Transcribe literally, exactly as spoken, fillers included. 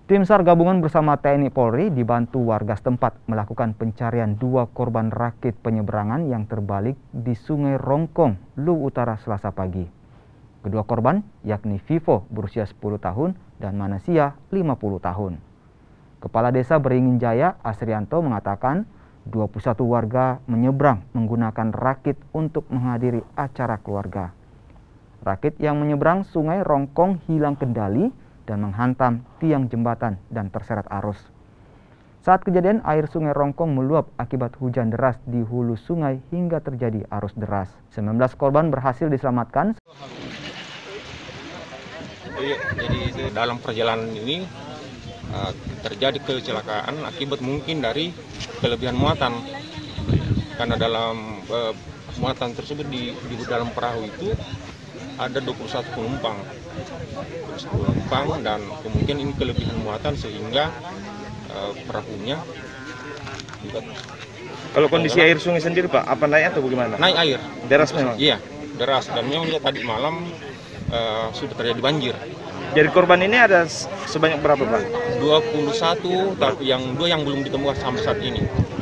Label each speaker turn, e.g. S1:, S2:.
S1: Tim SAR gabungan bersama T N I Polri dibantu warga setempat melakukan pencarian dua korban rakit penyeberangan yang terbalik di Sungai Rongkong, Luwu Utara Selasa pagi. Kedua korban yakni Vivo berusia sepuluh tahun dan Manasia lima puluh tahun. Kepala Desa Beringin Jaya Asrianto mengatakan dua puluh satu warga menyeberang menggunakan rakit untuk menghadiri acara keluarga. Rakit yang menyeberang Sungai Rongkong hilang kendali dan menghantam tiang jembatan dan terseret arus. Saat kejadian, air Sungai Rongkong meluap akibat hujan deras di hulu sungai hingga terjadi arus deras. sembilan belas korban berhasil diselamatkan.
S2: Jadi dalam perjalanan ini uh, terjadi kecelakaan akibat mungkin dari kelebihan muatan. Karena dalam uh, muatan tersebut di, di dalam perahu itu ada dua puluh satu penumpang. penumpang dan kemungkinan ini kelebihan muatan sehingga uh, perahunya juga.
S3: Kalau kondisi air sungai sendiri Pak, apa naik atau bagaimana?
S2: Naik air.
S3: Deras memang?
S2: Iya, deras. Dan memang juga tadi malam uh, sudah terjadi banjir.
S3: Jadi korban ini ada sebanyak berapa Pak?
S2: dua puluh satu, tapi yang dua yang belum ditemukan sampai saat ini.